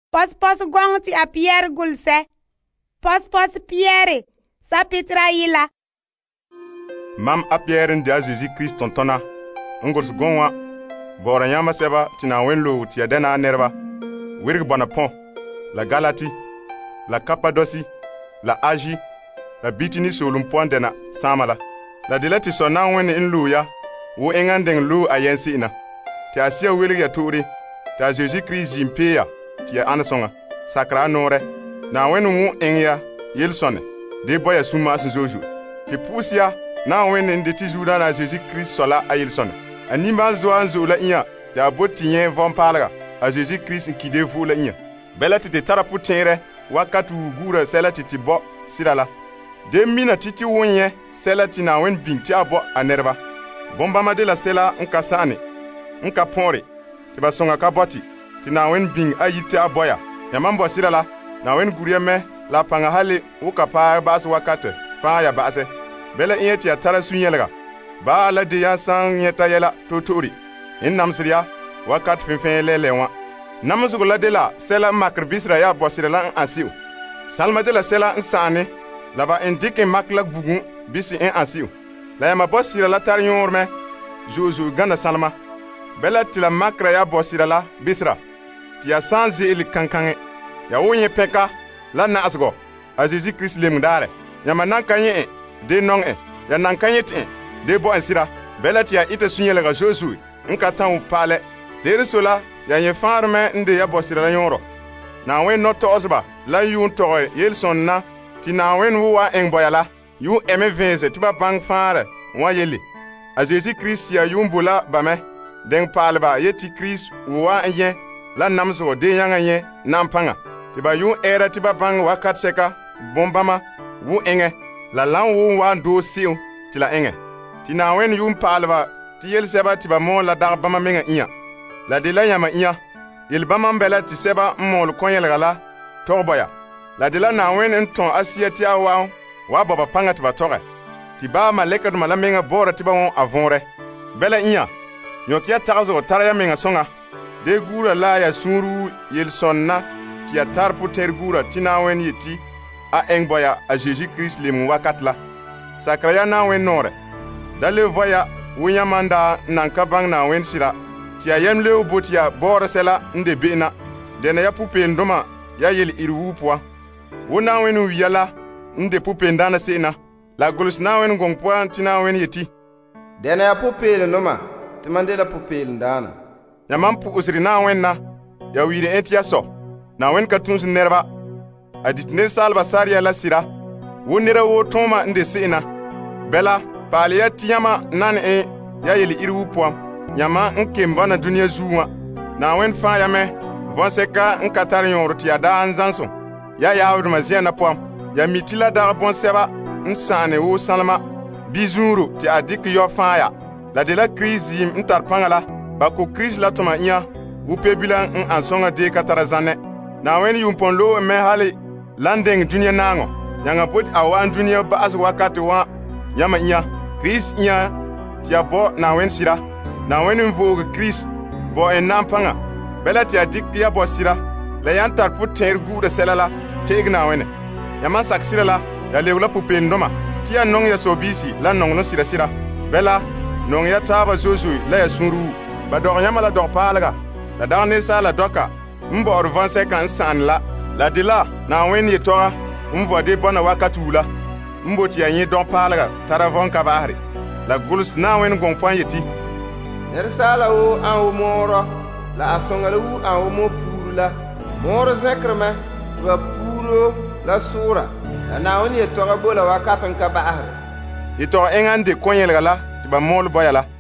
Pos gwang ti a Pierre gulse. Pos Pierre. Sa Petra yila. Mam a Pierre ndi a Jésus-Christ tontona. Ngurs gongwa. Bora nyama seba tina wenlo ti adena nerba. Wirg bonapon. La Galati. La Cappadocie. La Asie. La Bitini solumpon dena samala. La dilati sona wen in luya. Wo engandeng lu ayensi ina. Ti asia wirg ya turi. Ta Jésus-Christ jimpeya. Ti ya anasonga. Sakra nore. Na wen wu engya. Yelsone. De boya suma asinzoju. Ti pusia. Na wen ndi ti juda na Jésus-Christ sola a yelsone. Animal zo anzo la iya. Ya botien von palga. A Jésus-Christ nkide fu la iya. Bela ti tara putere. Wakatu gura sela ti bo sirala. De mina titi wonye sela ti na wen binti abo anerba. Bomba ma de la sela nka sane. Nka ponre. Ti basonga ka boti. Ti na wen bing ayite aboya. Ya mambo sirala. Na wen gurieme la panga hale uka pa bas wakate. Fa ya base. Bela iya ti atara sunyelga. Ba la de ya sang yeta yela totori. In namsriya wakat finfen lelewa. Namsugo la de la sela makr bisra ya bosirala asiu. Salma de la sela nsane. Laba indike makla bugun bisi asiu. La ya mabosira la tar yorme. Jojo gana salma. Bela tila makra ya bosirala bisra. Tia sanzi ili kankange. Ya wonye peka la nasgo. A Jésus-Christ lemdare. Ya manankanye de nong ya nankanye ti de bo ansira. Bela tia ite sunyelega Jojo. Nka tan u pale. Zere sola ya ye farme nde ya bosira la yoro. Na wen no tozba la yun toy yelson na ti na wen wa en boyala yu eme venze ti ba bang fare wa yele. A Jésus-Christ ya yun bola bame den palba yeti Christ wa yen la namso de yanga yen nampanga ti ba yun era ti ba bang wakat seka bombama wu enge la lan wu wa do siu ti la enge ti na wen yun palba ti yel seba ti ba mo la dar bama menga iya la de la yama iya yel bama mbela ti seba mol konyel gala torboya la de la na wen enton asieti awa wa baba panga ti ba tore ti ba maleka mala menga bora ti ba won avonre bela iya nyokia tarzo taraya menga songa de gura la ya suru yel sonna ti ya tarpu ter gura ti na wen yeti a engboya a Jésus-Christ le wakatla sakraya na wen nore dale voya wunya manda nanka bang na wen sira ti ayem le obotia bora sela nde bena dena ya pupe ndoma ya yel irwu poa wona wen wiyala nde pupe ndana sena la golus na wen gongpoa ti na wen yeti dena ya pupe ndoma ti mandela pupe ndana ya mampu usri na wen na ya wire etia so na wen katunsu nerba aditner salba saria la sira wonira wo toma nde sena bela paliya tiyama nan ya yeli irwu poa nyama nkemba na dunia zuwa na wen fa ya me vonseka nkatar yoro ti ada anzanso ya yawdu mazia na poa ya mitila da bon seba nsane wo salma bizuru ti adik yo fa ya la de la crise ntar pangala ba ko crise la toma iya wo pebila ansonga de katara zane na wen yumpon lo me hali landing dunia nango nyanga pot awan dunia ba as wakati wa yama iya crise iya ti abo na wen sira na wen mvoge Christ bo en nampanga bela ti adik ya bo sira la yantar pu ter guda selala tegna wene ya man saksira la ya lewla pu pendoma ti ya nong ya sobisi la nong no sira bela nong ya taba zozo la ya sunru ba do nyama la do palga la dane sala doka mbo or 25 san la dila na wen ye toa mvo de bona wakatula mbo ti ya yin do palga taravon kabahri la guls na wen gongpan yeti nersala wo an wo moro la asongala wu an wo mo puru la moro zekreme wa puro la sura na woni to ga bola wakatan ka bahar ito engande konyel gala ba mol boyala